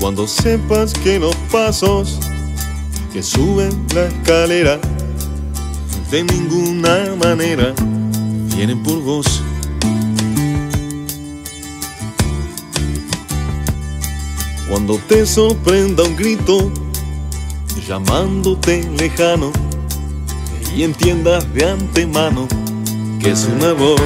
Cuando sepas que los pasos que suben la escalera de ninguna manera vienen por vos. Cuando te sorprenda un grito llamándote lejano y entiendas de antemano que es un error.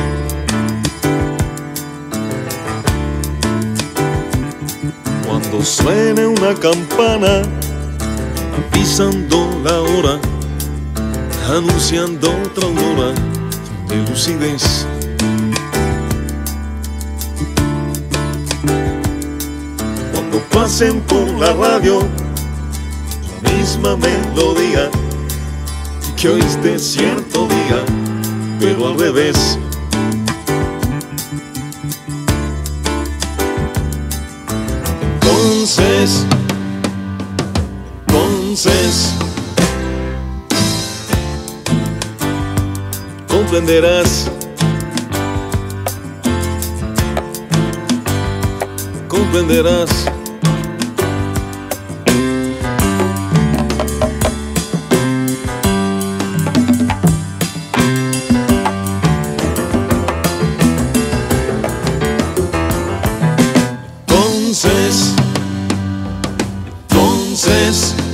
Cuando suene una campana avisando la hora, anunciando otra aurora de lucidez. Cuando pasen por la radio la misma melodía que oíste cierto día, pero al revés. Entonces comprenderás, comprenderás. Entonces